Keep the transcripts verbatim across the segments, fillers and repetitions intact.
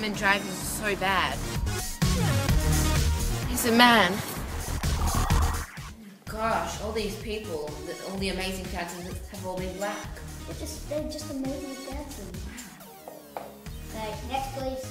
women drag is so bad. He's a man. Gosh, all these people, all the amazing dancers have all been black. They're just, they're just amazing dancers. Okay, next please.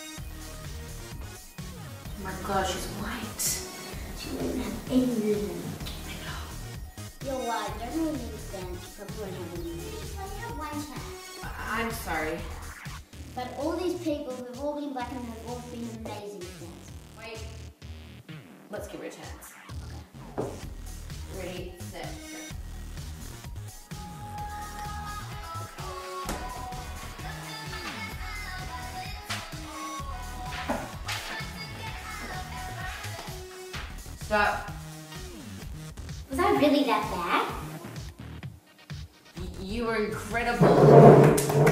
Oh my gosh, she's white. She doesn't have any movement. You're white, you don't really need to dance, you probably won't have any movement. You have one chance. I'm sorry. But all these people who've all been black and have all been amazing dancers. Wait. Let's give her a chance. Okay. Ready, set, go. Stop. Was I really that bad? Y- you were incredible.